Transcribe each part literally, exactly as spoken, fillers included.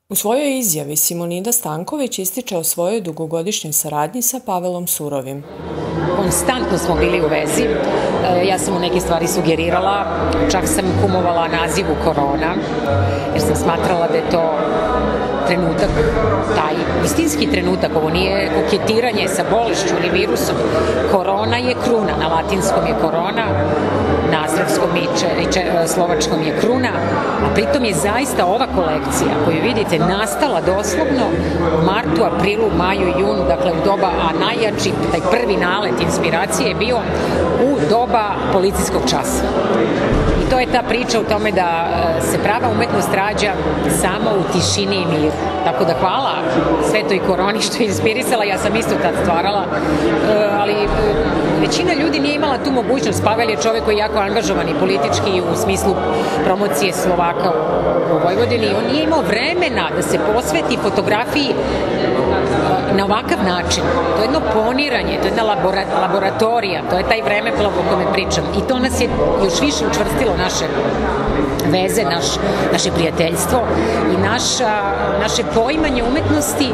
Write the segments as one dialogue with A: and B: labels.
A: U svojoj izjavi Simonida Stanković ističe o svojoj dugogodišnjoj saradnji sa Pavelom Surovim.
B: Konstantno smo bili u vezi, ja sam mu neke stvari sugerirala, čak sam kumovala nazivu korona, jer sam smatrala da je to trenutak, taj istinski trenutak, ovo nije koketiranje sa bolešću ili virusom. Korona je kruna, na latinskom je korona, na srpskom i slovačkom je kruna, a pritom je zaista ova kolekcija koju vidite nastala doslovno u martu, aprilu, maju i junu, dakle u doba, a najjači, taj prvi nalet inspiracije je bio u doba policijskog časa. I to je ta priča o tome da se prava umetnost rađa samo u tišini i miru. Tako da hvala svetoj koroni što je inspirisala, ja sam isto tad stvarala, ali većina ljudi nije imala tu mogućnost. Pavel je čovek koji je jako angažovan i politički u smislu promocije Slovaka u Vojvodini. On nije imao vremena da se posveti fotografiji na ovakav način. To je jedno poniranje, to je jedna laboratorija, to je taj vremeplov o kome pričam. I to nas je još više učvrstilo naše veze, naše prijateljstvo i naše poimanje umetnosti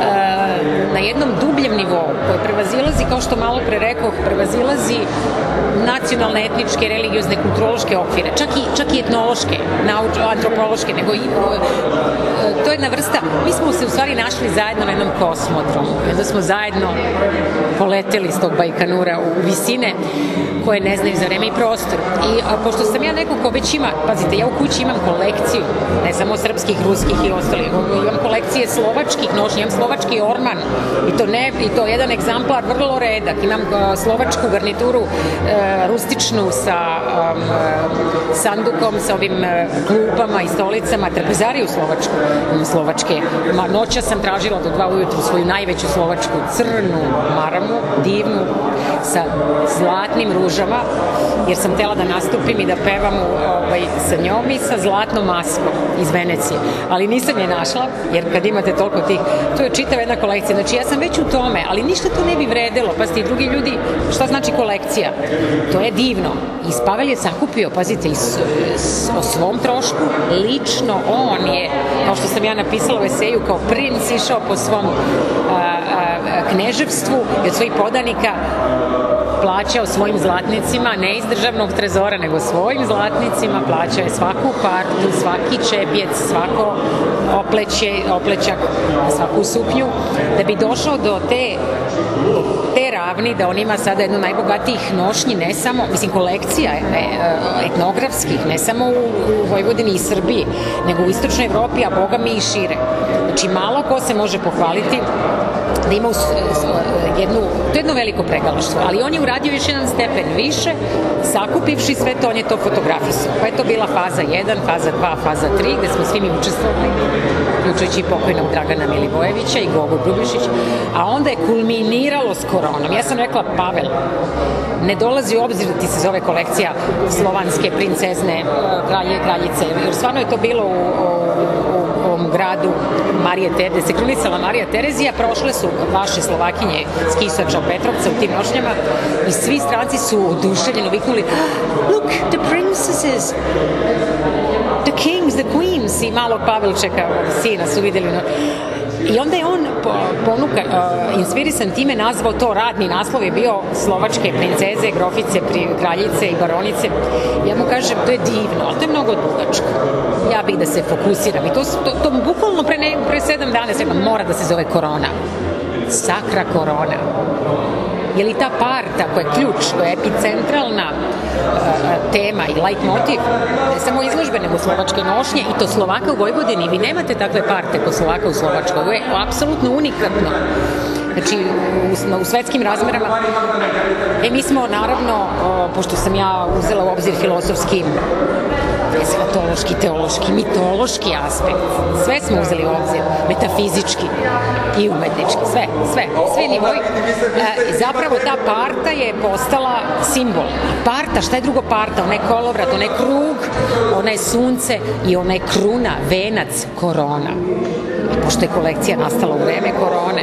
B: na jednom dubljem nivou koje prevazilazi, kao što malo pre rekoh, prevazilazi nacionalne, etničke, religiozne, kulturološke okvire, čak i etnološke, antropološke, nego i to je jedna vrsta, mi smo se u stvari našli zajedno na jednom kosmodromu, onda smo zajedno poleteli s tog Bajkanura u visine koje ne znaju za vreme i prostor. I pošto sam ja neko ko već ima, pazite, ja u kući imam kolekciju, ne samo srpskih, ruskih i ostalih, imam kolekcije slovačkih nošnja, imam slovački orman, i to ne, i to jedan egzamplar vrlo redak, imam slovačku garnituru rustičnu sa sandukom, sa ovim klupama i stolicama, trpezariju slovačku, imam slovačke, noća sam tražila do dva ujutru svoju najveću slovačku crnu maramu, divnu, sa zlatnim ružama, jer sam htela da nastupim i da pevam sa njom i sa zlatnom maskom iz Venecije. Ali nisam je našla, jer kad imate toliko tih, to je čitava jedna kolekcija. Znači ja sam već u tome, ali ništa to ne bi vredelo. Pazite, i drugi ljudi, šta znači kolekcija? To je divno. I Pavel je sakupio, pazite, o svom trošku, lično on je, kao što sam ja napisala u eseju, kao princ išao po svom kneževstvu i od svojih podanika plaćao svojim zlatnicima, ne iz državnog trezora, nego svojim zlatnicima, plaćao je svaku partu, svaki čepjec, svako oplećak, svaku suknju, da bi došao do te te ravni, da on ima sada jednu najbogatijih nošnji, ne samo, mislim, kolekcija etnografskih, ne samo u Vojvodini i Srbiji, nego u istočnoj Evropi, a boga mi i šire. Znači, malo ko se može pohvaliti da ima jednu, to je jedno veliko pregalaštvo, ali on je uradio još jedan stepen više, sakupivši sve to, on je to fotografisao. Pa je to bila faza jedan, faza dva, faza tri, gde smo svi mi učestvovali, uključujući pokojnog Dragana Milivojevića i Gogu Grubišić, a onda je kulminiralo s koronom. Ja sam rekla, Pavel, ne dolazi u obzir da ti se zove kolekcija slovanske princezne kralje, kraljice, jer stvarno je to bilo u ovom gradu Marije Terezije, gde se krunisala Marija Terezija, prošle su vaše Slovakinje s Kisača, Petrovca u tim nošnjama i svi stranci su oduševljeno viknuli, look, the princesses, the kings, the queens, i malog Pavelčeka, sina su videli. I onda je on ponuka, inspirisan time, nazvao to, radni naslov je bio Slovačke princeze, grofice, kraljice i baronice. Ja mu kažem, to je divno, ali to je mnogo dugačko. Ja bih da se fokusiram. I to bukvalno pre sedam dana se mora da se zove korona. Sakra korona. Je li ta parta koja je ključ, koja je epicentralna tema i light motiv, ne samo izložbe, nego slovačke nošnje, i to Slovaka u Vojvodini. Vi nemate takve parte kod Slovaka u Slovačkoj. Ovo je apsolutno unikatno. Znači, u svetskim razmerama. E, mi smo, naravno, pošto sam ja uzela u obzir filozofski, eshatološki, teološki, mitološki aspekt, sve smo uzeli u obzir, metafizički i umetnički, sve, sve, sve nivoji. Zapravo ta parta je postala simbol. Parta, šta je drugo parta? Ona je kolovrat, ona je krug, ona je sunce i ona je kruna, venac, korona. Pošto je kolekcija nastala u vreme korone,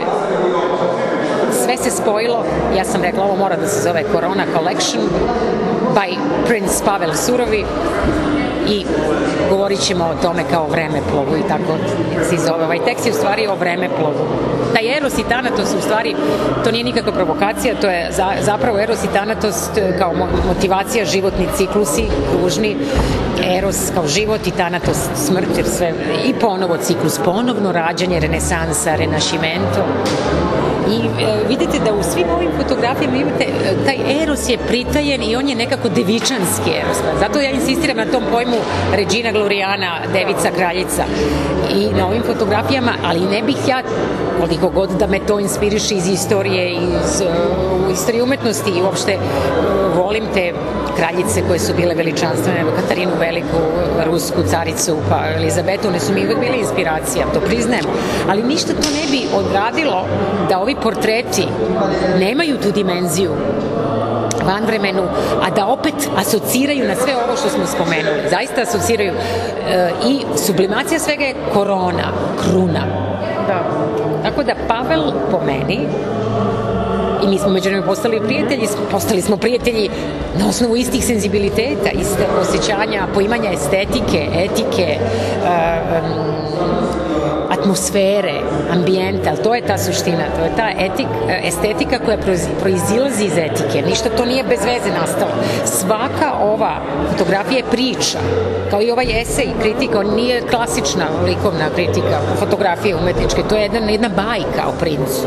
B: sve se spojilo, ja sam rekla, ovo mora da se zove Corona Collection by Prince Pavel Surovi, i govorit ćemo o tome kao vremeplovu i tako se zove. Ovaj tekst je u stvari o vremeplovu. Taj Eros i Thanatos u stvari, to nije nikakva provokacija, to je za, zapravo Eros i Thanatos kao motivacija, životni ciklusi, kružni, Eros kao život i Thanatos smrt, jer sve, i ponovo ciklus, ponovno rađanje, renesansa, renašimento. I e, vidite da u svim ovim fotografijama imate, taj Eros je pritajen i on je nekako devičanski Eros. Zato ja insistiram na tom pojmu Regina Gloriana, devica, kraljica. I na ovim fotografijama, ali ne bih ja, koliko god da me to inspiriše iz istorije, iz uh, istorije umetnosti i uopšte uh, volim te kraljice koje su bile veličanstvene, Katarinu Veliku, rusku caricu, pa Elizabetu, one su mi uvek bile inspiracija, to priznajem, ali ništa to ne bi odradilo da ovi portreti nemaju tu dimenziju vanvremenu, a da opet asociraju na sve ovo što smo spomenuli. Zaista asociraju e, i sublimacija svega je korona, kruna. Da. Tako da Pavel po meni, i mi smo međutim postali prijatelji, postali smo prijatelji na osnovu istih senzibiliteta, iste osjećanja, poimanja estetike, etike, um, atmosfere, ambijenta, ali to je ta suština, to je ta etik, estetika koja proizilazi iz etike. Ništa to nije bez veze nastalo. Svaka ova fotografija je priča, kao i ovaj esej, kritika, on nije klasična likovna kritika, fotografije umetničke, to je jedna, jedna bajka o princu.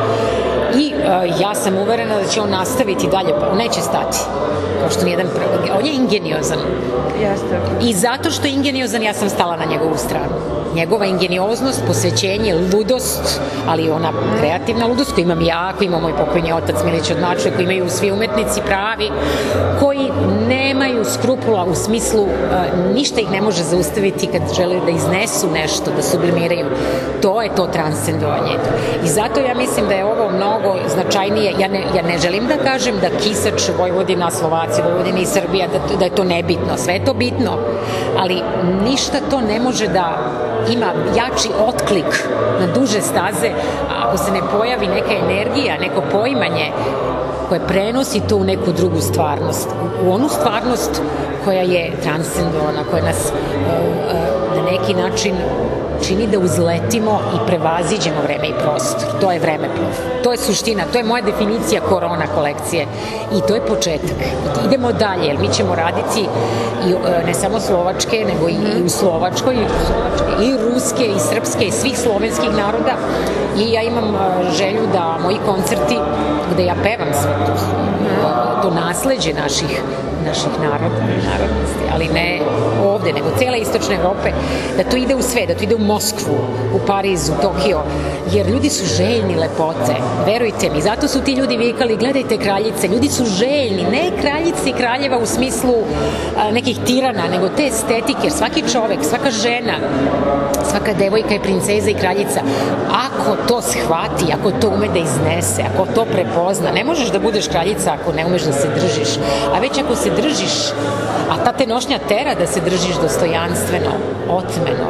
B: I uh, ja sam uverena da će on nastaviti dalje, on neće stati. Kao što nijedan prvi. On je ingeniozan.
C: Jeste.
B: I zato što je ingeniozan, ja sam stala na njegovu stranu. Njegova ingenioznost, posvećenje, ludost, ali ona kreativna ludost koju imam ja, koju ima moj pokojni otac Milić od Mačve, koju imaju svi umetnici pravi, koji nemaju skrupula u smislu, uh, ništa ih ne može zaustaviti kad žele da iznesu nešto, da sublimiraju. To je to transcendovanje. I zato ja mislim da je ovo mnogo značajnije. Ja ne, ja ne želim da kažem da Kisač, Vojvodina, Slovaci, Vojvodina i Srbija, da, da je to nebitno. Sve je to bitno, ali ništa to ne može da ima jači otklik na duže staze ako se ne pojavi neka energija, neko poimanje koje prenosi to u neku drugu stvarnost, u onu stvarnost koja je transcendovana, koja nas na neki način čini da uzletimo i prevaziđemo vreme i prostor. To je vremeplov. To je suština, to je moja definicija korona kolekcije i to je početak. Idemo dalje, jer mi ćemo raditi i, ne samo slovačke, nego i u Slovačkoj, i ruske, i srpske, i svih slovenskih naroda. I ja imam želju da moji koncerti, gde ja pevam sve to, to nasleđe naših naših naroda, narodnosti, ali ne ovde, nego cijela istočna Evrope, da to ide u sve, da to ide u Moskvu, u Pariz, u Tokio, jer ljudi su željni lepote, verujte mi, zato su ti ljudi vikali, gledajte kraljice, ljudi su željni, ne kraljice i kraljeva u smislu a, nekih tirana, nego te estetike, jer svaki čovek, svaka žena, svaka devojka je princeza i kraljica, ako to shvati, ako to ume da iznese, ako to prepozna, ne možeš da budeš kraljica ako ne umeš da se držiš, a već ako se držiš, a ta te nošnja tera da se držiš dostojanstveno, otmeno,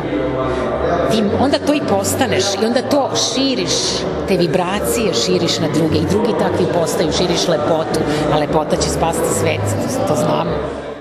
B: ti onda to i postaneš i onda to širiš, te vibracije širiš na druge i drugi takvi postaju, širiš lepotu, a lepota će spasti svet, to, to znamo.